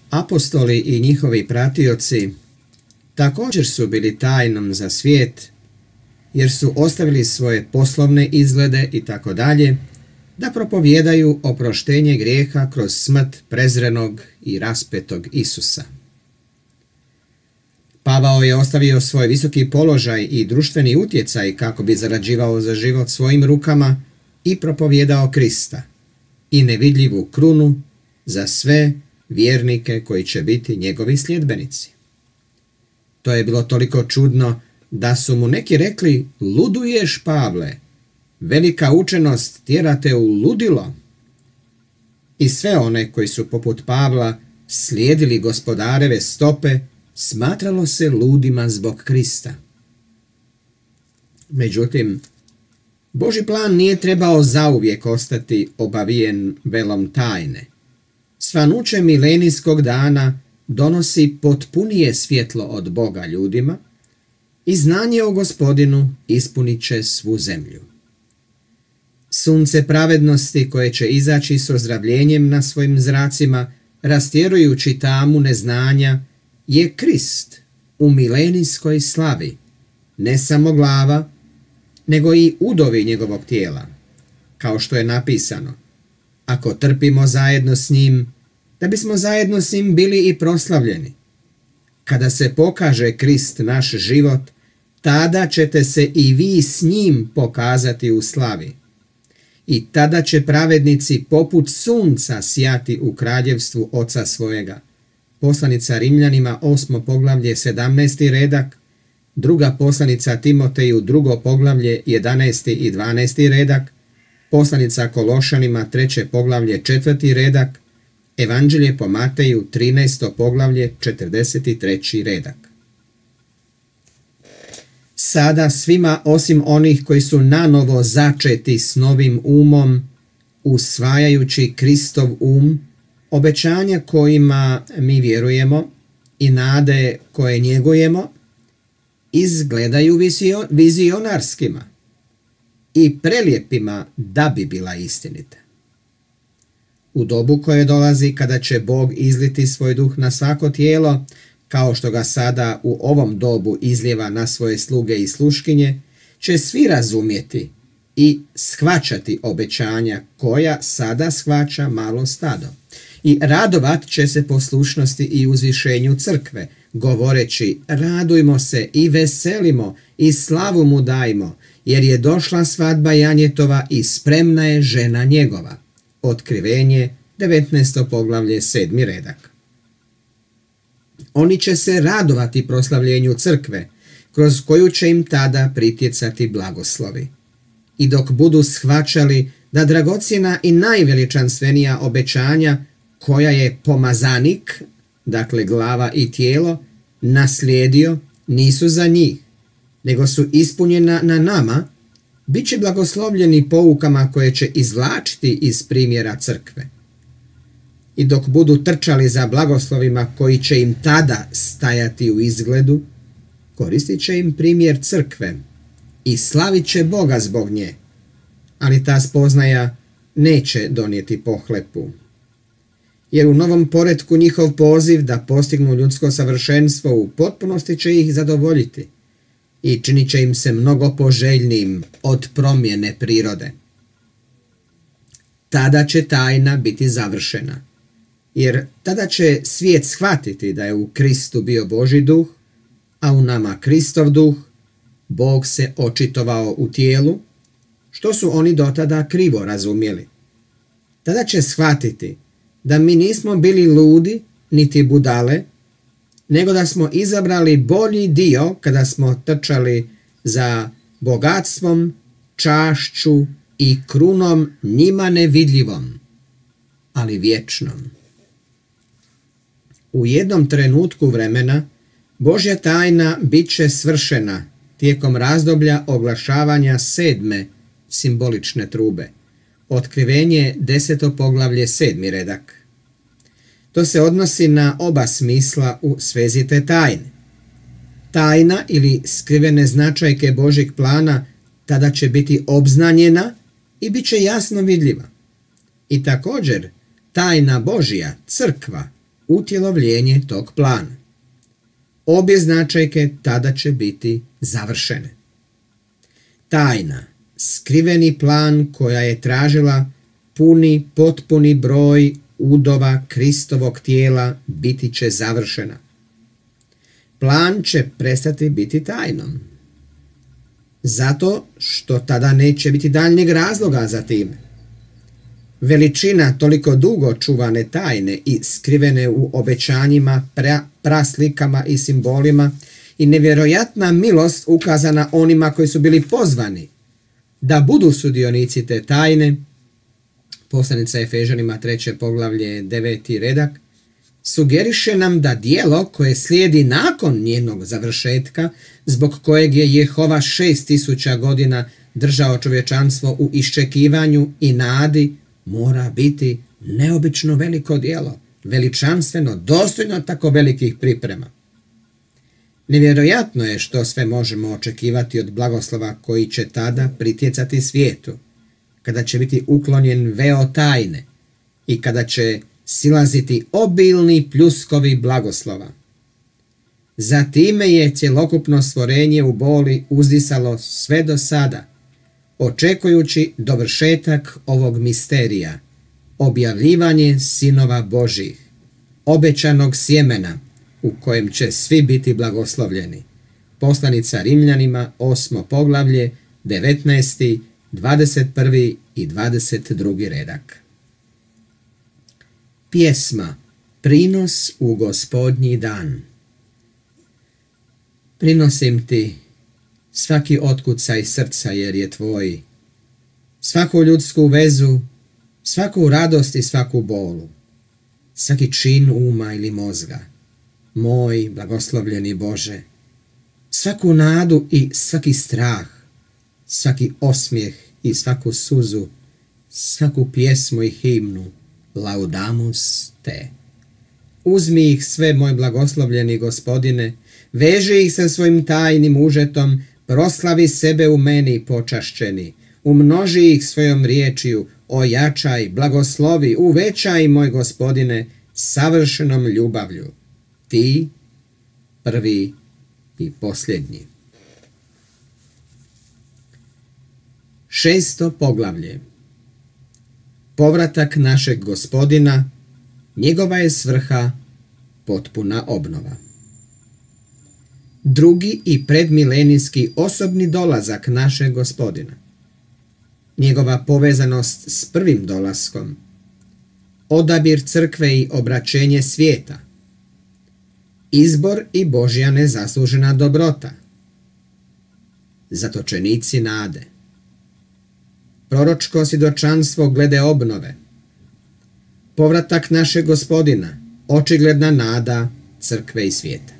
Apostoli i njihovi pratioci također su bili tajnom za svijet, jer su ostavili svoje poslovne izglede i tako dalje, da propovijedaju oproštenje grijeha kroz smrt prezrenog i raspetog Isusa. Pavao je ostavio svoj visoki položaj i društveni utjecaj kako bi zarađivao za život svojim rukama i propovijedao Krista i nevidljivu krunu za sve vjernike koji će biti njegovi sljedbenici. To je bilo toliko čudno da su mu neki rekli: luduješ, Pavle, velika učenost tjera te u ludilo. I sve one koji su poput Pavla slijedili Gospodareve stope smatralo se ludima zbog Krista. Međutim, Božji plan nije trebao zauvijek ostati obavijen velom tajne. Svanuće milenijskog dana donosi potpunije svjetlo od Boga ljudima i znanje o Gospodinu ispunit će svu zemlju. Sunce pravednosti koje će izaći s ozdravljenjem na svojim zracima, rastjerujući tamu neznanja, je Krist u milenijskoj slavi, ne samo glava, nego i udovi njegovog tijela, kao što je napisano: ako trpimo zajedno s njim, da bismo zajedno s njim bili i proslavljeni. Kada se pokaže Krist naš život, tada ćete se i vi s njim pokazati u slavi. I tada će pravednici poput sunca sjati u kraljevstvu Oca svojega. Poslanica Rimljanima 8. poglavlje 17. redak, druga poslanica Timoteju 2. poglavlje 11. i 12. redak, poslanica Kološanima 3. poglavlje 4. redak, Evanđelje po Mateju 13. poglavlje 43. redak. Sada svima osim onih koji su nanovo začeti s novim umom, usvajajući Kristov obećanja kojima mi vjerujemo i nade koje njegujemo, izgledaju vizionarskima i prelijepima da bi bila istinita. U dobu koje dolazi, kada će Bog izliti svoj duh na svako tijelo, kao što ga sada u ovom dobu izlijeva na svoje sluge i sluškinje, će svi razumjeti i shvaćati obećanja koja sada shvaća malo stado. I radovat će se poslušnosti i uzvišenju crkve, govoreći: radujmo se i veselimo i slavu mu dajmo, jer je došla svadba Janjetova i spremna je žena njegova. Otkrivenje 19. poglavlje 7. redak. Oni će se radovati proslavljenju crkve, kroz koju će im tada pritjecati blagoslovi. I dok budu shvaćali da dragocjena i najveličanstvenija obećanja, koja je pomazanik, dakle glava i tijelo, naslijedio, nisu za njih, nego su ispunjena na nama, bit će blagoslovljeni poukama koje će izvlačiti iz primjera crkve. I dok budu trčali za blagoslovima koji će im tada stajati u izgledu, koristit će im primjer crkve i slavit će Boga zbog nje, ali ta spoznaja neće donijeti pohlepu. Jer u novom poretku njihov poziv da postignu ljudsko savršenstvo u potpunosti će ih zadovoljiti i činit će im se mnogo poželjnijim od promjene prirode. Tada će tajna biti završena, jer tada će svijet shvatiti da je u Kristu bio Božji duh, a u nama Kristov duh. Bog se očitovao u tijelu, što su oni dotada krivo razumjeli. Tada će shvatiti da mi nismo bili ludi niti budale, nego da smo izabrali bolji dio kada smo trčali za bogatstvom, čašću i krunom njima nevidljivom, ali vječnom. U jednom trenutku vremena Božja tajna bit će svršena tijekom razdoblja oglašavanja 7. simbolične trube. Otkrivenje 10. poglavlje 7. redak. To se odnosi na oba smisla u svezi te tajne. Tajna ili skrivene značajke Božjeg plana tada će biti obznanjena i bit će jasno vidljiva. I također tajna Božja, crkva, utjelovljenje tog plana. Obje značajke tada će biti završene. Tajna, skriveni plan koja je tražila potpuni broj udova Kristovog tijela biti će završena. Plan će prestati biti tajnom. Zato što tada neće biti daljnjeg razloga za time. Veličina toliko dugo čuvane tajne i skrivene u obećanjima, praslikama i simbolima i nevjerojatna milost ukazana onima koji su bili pozvani da budu sudionici te tajne, poslanica Efežanima 3. poglavlje 9. redak, sugeriše nam da djelo koje slijedi nakon njenog završetka, zbog kojeg je Jehova 6000 godina držao čovječanstvo u iščekivanju i nadi, mora biti neobično veliko djelo, veličanstveno, dostojno tako velikih priprema. Nevjerojatno je što sve možemo očekivati od blagoslova koji će tada pritjecati svijetu, kada će biti uklonjen veo tajne i kada će silaziti obilni pljuskovi blagoslova. Zatime je cjelokupno stvorenje u boli uzdisalo sve do sada, očekujući dovršetak ovog misterija, objavljivanje sinova Božjih, obećanog sjemena u kojem će svi biti blagoslovljeni. Poslanica Rimljanima 8. poglavlje 19., 21. i 22. redak. Pjesma Prinos u Gospodnji dan. Prinosim ti svaki otkucaj srca jer je tvoj, svaku ljudsku vezu, svaku radost i svaku bolu, svaki čin uma ili mozga, moj blagoslovljeni Bože, svaku nadu i svaki strah, svaki osmijeh i svaku suzu, svaku pjesmu i himnu, laudamus te. Uzmi ih sve, moj blagoslovljeni Gospodine, veži ih sa svojim tajnim užetom, proslavi sebe u meni počašćeni, umnoži ih svojom riječiju, ojačaj, blagoslovi, uvećaj, moj Gospodine, savršenom ljubavlju. Ti, prvi i posljednji. 6. poglavlje. Povratak našeg Gospodina, njegova je svrha potpuna obnova. Drugi i predmilenijski osobni dolazak našeg Gospodina, njegova povezanost s prvim dolaskom, odabir crkve i obraćenje svijeta, izbor i Božja nezaslužena dobrota, zatočenici nade, proročko svjedočanstvo glede obnove, povratak našeg Gospodina, očigledna nada crkve i svijeta.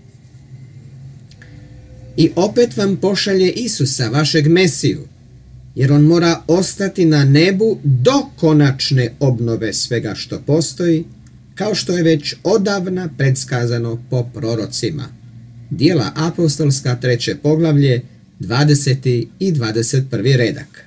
I opet vam pošalje Isusa, vašeg Mesiju, jer on mora ostati na nebu do konačne obnove svega što postoji, kao što je već odavna predskazano po prorocima. Djela apostolska 3. poglavlje 20. i 21. redak.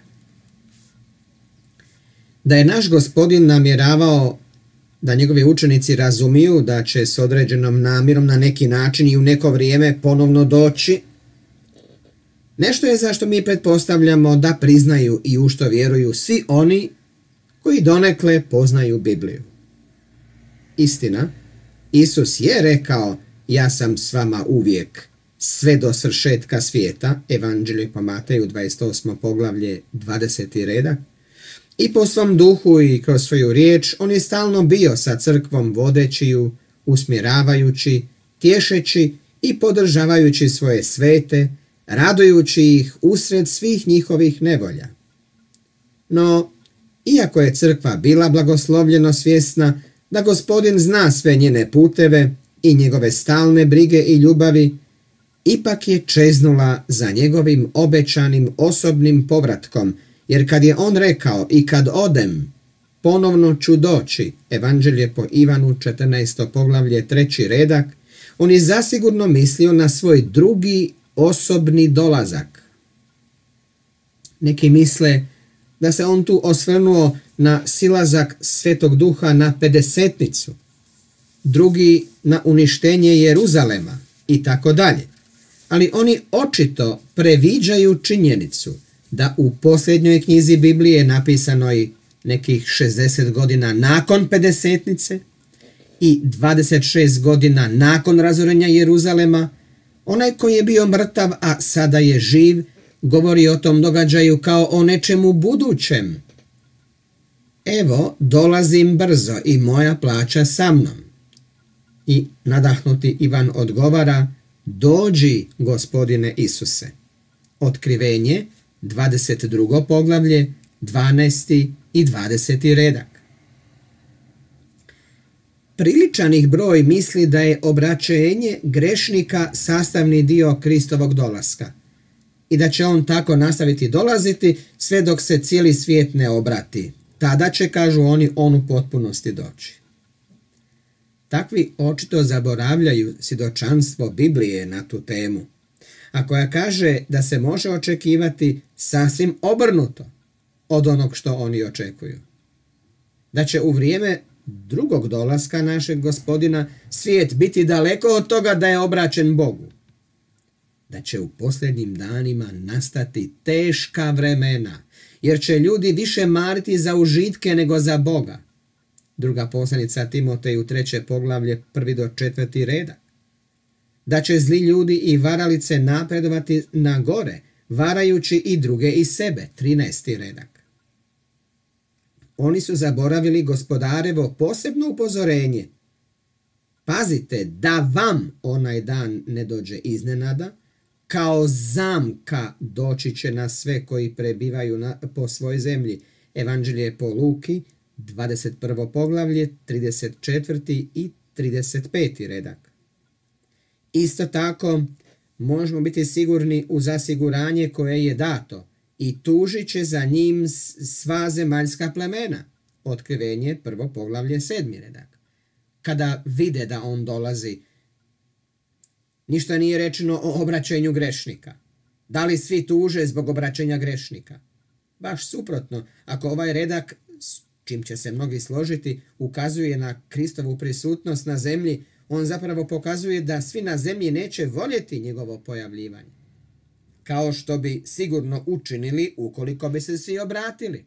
Da je naš Gospodin namjeravao da njegovi učenici razumiju da će s određenom namjerom na neki način i u neko vrijeme ponovno doći, nešto je zašto mi pretpostavljamo da priznaju i u što vjeruju svi oni koji donekle poznaju Bibliju. Istina, Isus je rekao, ja sam s vama uvijek, sve do svršetka svijeta, Evanđelje po Mateju 28. poglavlje 20. redak, i po svom duhu i kroz svoju riječ on je stalno bio sa crkvom vodeći ju, usmjeravajući, tješeći i podržavajući svoje svete, radujući ih usred svih njihovih nevolja. No, iako je crkva bila blagoslovljeno svjesna da Gospodin zna sve njene puteve i njegove stalne brige i ljubavi, ipak je čeznula za njegovim obećanim osobnim povratkom, jer kad je on rekao i kad odem, ponovno ću doći, Evanđelje po Ivanu 14. poglavlje 3. redak, on je zasigurno mislio na svoj drugi osobni dolazak. Neki misle da se on tu osvrnuo na silazak Svetog Duha na pedesetnicu. drugi na uništenje Jeruzalema i tako dalje. Ali oni očito previđaju činjenicu da u posljednjoj knjizi Biblije, napisanoj nekih 60 godina nakon Pedesetnice i 26 godina nakon razorenja Jeruzalema, onaj koji je bio mrtav, a sada je živ, govori o tom događaju kao o nečemu budućem. Evo, dolazim brzo i moja plaća sa mnom. I nadahnuti Ivan odgovara, dođi, Gospodine Isuse. Otkrivenje, 22. poglavlje, 12. i 20. redak. Priličan ih broj misli da je obraćenje grešnika sastavni dio Kristovog dolaska i da će on tako nastaviti dolaziti sve dok se cijeli svijet ne obrati. Tada će, kažu oni, on u potpunosti doći. Takvi očito zaboravljaju svjedočanstvo Biblije na tu temu, a koja kaže da se može očekivati sasvim obrnuto od onog što oni očekuju. Da će u vrijeme drugog dolaska našeg Gospodina svijet biti daleko od toga da je obraćen Bogu. Da će u posljednjim danima nastati teška vremena, jer će ljudi više mariti za užitke nego za Boga. Druga poslanica Timoteju 3. poglavlje 1. do 4. redak. Da će zli ljudi i varalice napredovati na gore, varajući i druge i sebe. 13. redak. Oni su zaboravili Gospodarevo posebno upozorenje. Pazite da vam onaj dan ne dođe iznenada, kao zamka doći će na sve koji prebivaju po svoj zemlji. Evanđelje po Luki, 21. poglavlje, 34. i 35. redak. Isto tako, možemo biti sigurni u zasiguranje koje je dato i tužit će za njim sva zemaljska plemena. Otkrivenje, 1. poglavlje, 7. redak. Kada vide da on dolazi, ništa nije rečeno o obraćenju grešnika. Da li svi tuže zbog obraćenja grešnika? Baš suprotno, ako ovaj redak, s čim će se mnogi složiti, ukazuje na Kristovu prisutnost na zemlji, on zapravo pokazuje da svi na zemlji neće voljeti njegovo pojavljivanje. Kao što bi sigurno učinili ukoliko bi se svi obratili.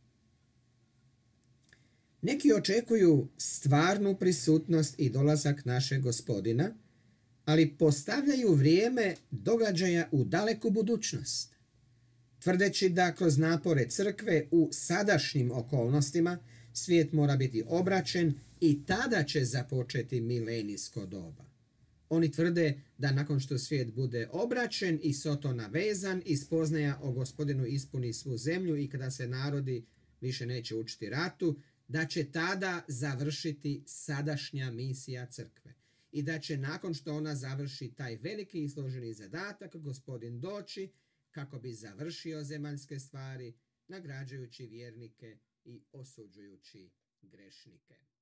Neki očekuju stvarnu prisutnost i dolazak našeg Gospodina, ali postavljaju vrijeme događaja u daleku budućnost, tvrdeći da kroz napore crkve u sadašnjim okolnostima svijet mora biti obraćen i tada će započeti milenijsko doba. Oni tvrde da nakon što svijet bude obraćen i soto navezan i spoznaja o Gospodinu ispuni svu zemlju i kada se narodi više neće učiti ratu, da će tada završiti sadašnja misija crkve i da će nakon što ona završi taj veliki i složeni zadatak Gospodin doći kako bi završio zemaljske stvari, nagrađujući vjernike i osuđujući grešnike.